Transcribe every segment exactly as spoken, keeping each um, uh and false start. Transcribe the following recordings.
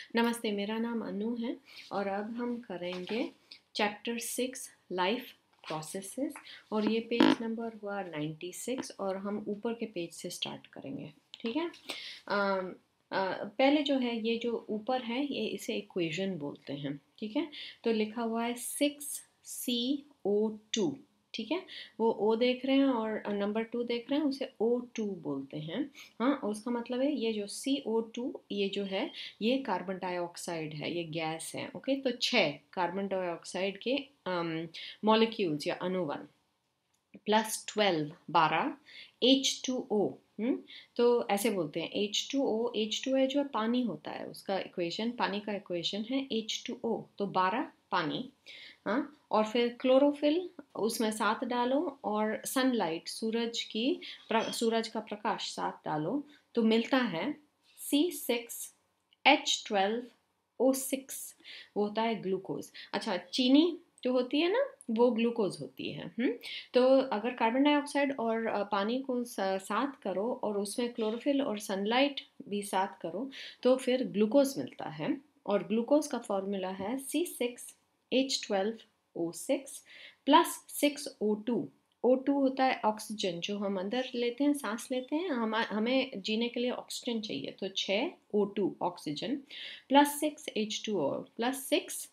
नमस्ते, मेरा नाम अनु है और अब हम करेंगे चैप्टर सिक्स लाइफ प्रोसेसेस और ये पेज नंबर हुआ नाइन्टी सिक्स और हम ऊपर के पेज से स्टार्ट करेंगे। ठीक है। अम, अ, पहले जो है ये जो ऊपर है ये इसे इक्वेशन बोलते हैं। ठीक है, तो लिखा हुआ है सिक्स सी ओ टू। ठीक है, वो ओ देख रहे हैं और नंबर टू देख रहे हैं, उसे ओ टू बोलते हैं। हाँ, उसका मतलब है ये जो सी ओ टू ये जो है ये कार्बन डाइऑक्साइड है, ये गैस है। ओके, तो छः कार्बन डाइऑक्साइड के मॉलिक्यूल्स या अणुवन प्लस ट्वेल्व बारह एच टू ओ। तो ऐसे बोलते हैं H two O. H two O जो पानी होता है उसका इक्वेशन, पानी का इक्वेशन है एच टू ओ, तो बारह पानी। हाँ, और फिर क्लोरोफिल उसमें सात डालो और सनलाइट सूरज की सूरज का प्रकाश सात डालो तो मिलता है C six H twelve O six, वो होता है ग्लूकोज। अच्छा, चीनी जो होती है ना वो ग्लूकोज होती है। हम्म तो अगर कार्बन डाइऑक्साइड और पानी को साथ करो और उसमें क्लोरोफिल और सनलाइट भी साथ करो तो फिर ग्लूकोज मिलता है और ग्लूकोज का फॉर्मूला है C six H twelve O six plus six O two. O two होता है ऑक्सीजन जो हम अंदर लेते हैं, सांस लेते हैं, हम हमें जीने के लिए ऑक्सीजन चाहिए, तो छः O two oxygen plus six H two O plus six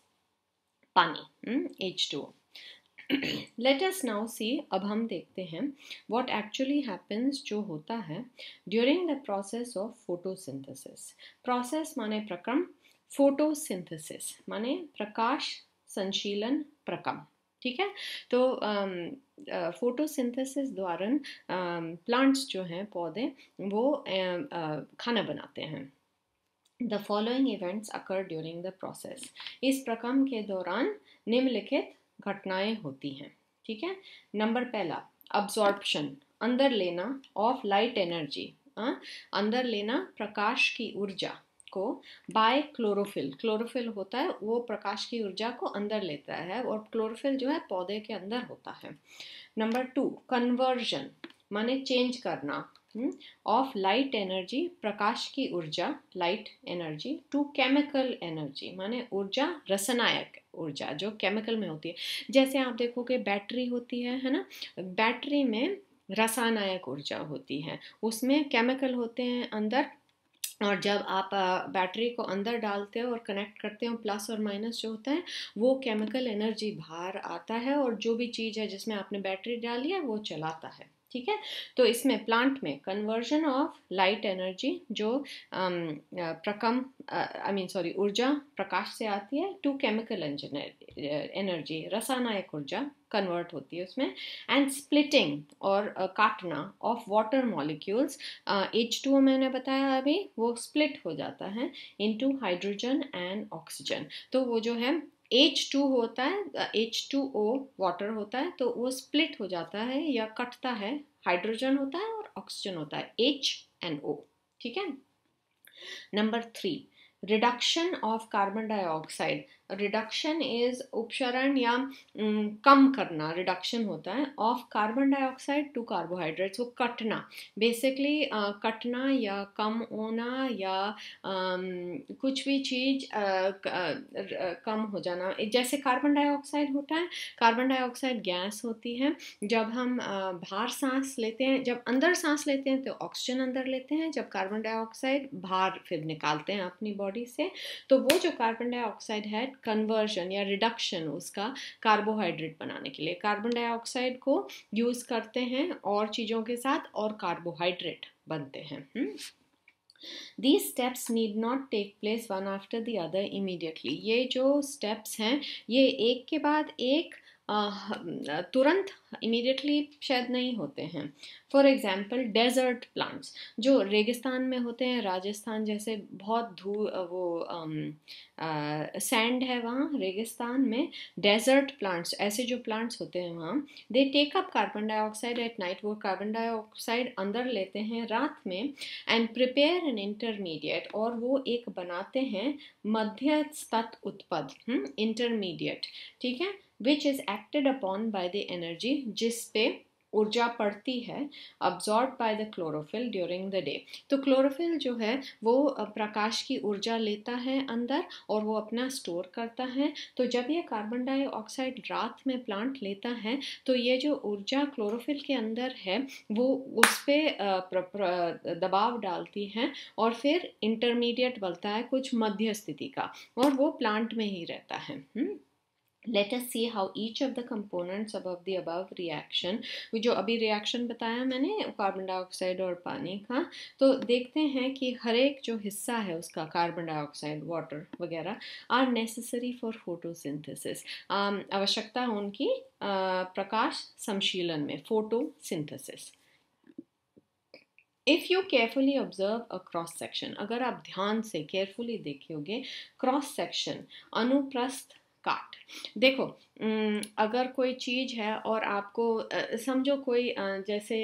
पानी H two O. Let us now see, अब हम देखते हैं व्हाट एक्चुअली हैपन्स, जो होता है during the process of photosynthesis. Process माने प्रक्रम, फोटोसिंथेसिस माने प्रकाश संशीलन प्रक्रम। ठीक है, तो फोटोसिंथेसिस द्वारा प्लांट्स जो हैं पौधे वो uh, uh, खाना बनाते हैं। The following events occur during the process. इस प्रक्रम के दौरान निम्नलिखित घटनाएं होती हैं। ठीक है, नंबर पहला अब्जॉर्प्शन, अंदर लेना ऑफ लाइट एनर्जी, अंदर लेना प्रकाश की ऊर्जा को बाय क्लोरोफिल। क्लोरोफिल होता है वो प्रकाश की ऊर्जा को अंदर लेता है और क्लोरोफिल जो है पौधे के अंदर होता है। नंबर टू कन्वर्जन माने चेंज करना ऑफ लाइट एनर्जी, प्रकाश की ऊर्जा light energy, to chemical energy माने ऊर्जा रसायनिक ऊर्जा जो केमिकल में होती है। जैसे आप देखोगे बैटरी होती है है ना, बैटरी में रासायनिक ऊर्जा होती है, उसमें केमिकल होते हैं अंदर, और जब आप बैटरी को अंदर डालते हो और कनेक्ट करते हो प्लस और माइनस जो होता है वो केमिकल एनर्जी बाहर आता है और जो भी चीज़ है जिसमें आपने बैटरी डाली है वो चलाता है। ठीक है, तो इसमें प्लांट में कन्वर्जन ऑफ लाइट एनर्जी जो प्रकम आई मीन सॉरी ऊर्जा प्रकाश से आती है टू केमिकल एनर्जी रासायनिक ऊर्जा कन्वर्ट होती है उसमें। एंड स्प्लिटिंग और uh, काटना of water molecules, H two O मैंने बताया अभी, वो स्प्लिट हो जाता है इनटू हाइड्रोजन एंड ऑक्सीजन। तो वो जो है एच टू होता है, एच टू ओ वाटर होता है तो वो स्प्लिट हो जाता है या कटता है, हाइड्रोजन होता है और ऑक्सीजन होता है एच एंड ओ। ठीक है, number three reduction of carbon dioxide. Reduction is उपसरण या कम करना, रिडक्शन होता है of carbon dioxide to carbohydrates, वो कटना बेसिकली uh, कटना या कम होना या um, कुछ भी चीज़ uh, uh, कम हो जाना। जैसे कार्बन डाइऑक्साइड होता है, कार्बन डाइऑक्साइड गैस होती है, जब हम uh, बाहर सांस लेते हैं, जब अंदर सांस लेते हैं तो ऑक्सीजन अंदर लेते हैं, जब कार्बन डाइऑक्साइड बाहर फिर निकालते हैं अपनी बॉडी से, तो वो जो कार्बन डाइऑक्साइड है कन्वर्जन या रिडक्शन उसका कार्बोहाइड्रेट बनाने के लिए कार्बन डाइऑक्साइड को यूज करते हैं और चीज़ों के साथ और कार्बोहाइड्रेट बनते हैं। These steps need not take place one after the other immediately. ये जो steps हैं ये एक के बाद एक तुरंत इमीडिएटली शायद नहीं होते हैं। फॉर एग्जाम्पल डेजर्ट प्लांट्स जो रेगिस्तान में होते हैं, राजस्थान जैसे बहुत धू वो सैंड है वहाँ रेगिस्तान में, डेजर्ट प्लांट्स ऐसे जो प्लांट्स होते हैं वहाँ, they take up carbon dioxide at night, वो कार्बन डाइऑक्साइड अंदर लेते हैं रात में, एंड प्रिपेयर एन इंटरमीडिएट, और वो एक बनाते हैं मध्यस्थ उत्पाद इंटरमीडिएट। ठीक है, which is acted upon by the energy, जिस पे ऊर्जा पड़ती है absorb by the chlorophyll during the day. तो क्लोरोफिल जो है वो प्रकाश की ऊर्जा लेता है अंदर और वो अपना स्टोर करता है। तो जब ये कार्बन डाइऑक्साइड रात में प्लांट लेता है तो ये जो ऊर्जा क्लोरोफिल के अंदर है वो उस पर दबाव डालती है और फिर इंटरमीडिएट बनता है कुछ मध्य स्थिति का, और वो प्लांट में ही रहता है। हुँ? Let us see how each of the components above the above reaction, जो अभी रिएक्शन बताया मैंने कार्बन डाइऑक्साइड और पानी का, तो देखते हैं कि हर एक जो हिस्सा है उसका कार्बन डाइऑक्साइड, वाटर वगैरह आर नेसेसरी फॉर फोटोसिंथेसिस, आवश्यकता है उनकी प्रकाश संशीलन में, photosynthesis. If you carefully observe a cross section, अगर आप ध्यान से केयरफुली देखोगे क्रॉस सेक्शन, अनुप्रस्थ काट। देखो अगर कोई चीज़ है और आपको समझो कोई जैसे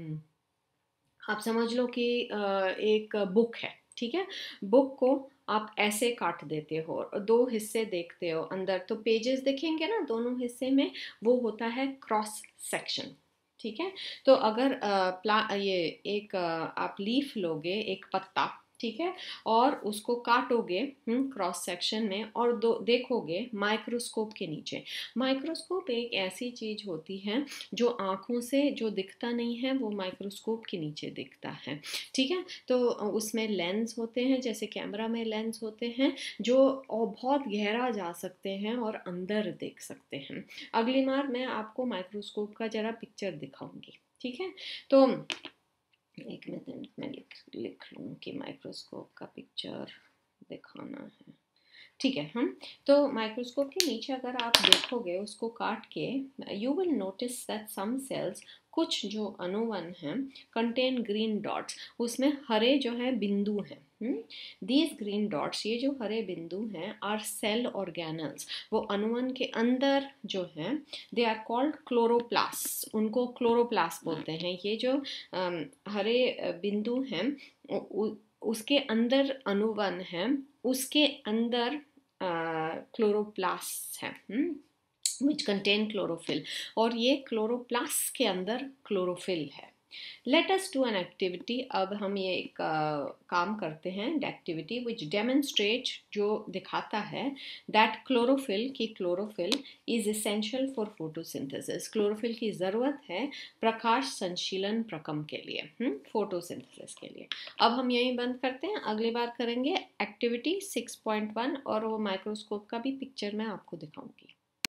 आप समझ लो कि एक बुक है, ठीक है, बुक को आप ऐसे काट देते हो और दो हिस्से देखते हो अंदर, तो पेजेस दिखेंगे ना दोनों हिस्से में, वो होता है क्रॉस सेक्शन। ठीक है, तो अगर प्ला ये एक आप लीफ लोगे, एक पत्ता, ठीक है, और उसको काटोगे क्रॉस सेक्शन में और दो देखोगे माइक्रोस्कोप के नीचे। माइक्रोस्कोप एक ऐसी चीज होती है जो आंखों से जो दिखता नहीं है वो माइक्रोस्कोप के नीचे दिखता है। ठीक है, तो उसमें लेंस होते हैं, जैसे कैमरा में लेंस होते हैं जो बहुत गहरा जा सकते हैं और अंदर देख सकते हैं। अगली बार मैं आपको माइक्रोस्कोप का जरा पिक्चर दिखाऊंगी। ठीक है, तो एक मिनट में लिख लिख लूँ कि माइक्रोस्कोप का पिक्चर दिखाना है। ठीक है, हम तो माइक्रोस्कोप के नीचे अगर आप देखोगे उसको काट के, you will notice that some cells, कुछ जो अणुवन हैं, कंटेन ग्रीन डॉट्स, उसमें हरे जो है बिंदु हैं। दीज ग्रीन डॉट्स, ये जो हरे बिंदु हैं, आर सेल ऑर्गेनल्स, वो अणुवन के अंदर जो हैं, दे आर कॉल्ड क्लोरोप्लास्ट, उनको क्लोरोप्लास्ट बोलते हैं। ये जो um, हरे बिंदु हैं उ, उसके अंदर अणुवन हैं, उसके अंदर क्लोरोप्लास्ट है विच कंटेन क्लोरोफिल, और ये क्लोरोप्लास्ट के अंदर क्लोरोफिल है। Let us do an activity, अब हम ये एक uh, काम करते हैं, एक्टिविटी विच डेमोन्स्ट्रेट, जो दिखाता है दैट क्लोरोफिल की chlorophyll is essential for photosynthesis, chlorophyll की ज़रूरत है प्रकाश संशीलन प्रकम के लिए, फोटोसिंथेसिस के लिए। अब हम यहीं बंद करते हैं, अगली बार करेंगे एक्टिविटी सिक्स पॉइंट वन और वो माइक्रोस्कोप का भी पिक्चर मैं आपको दिखाऊंगी।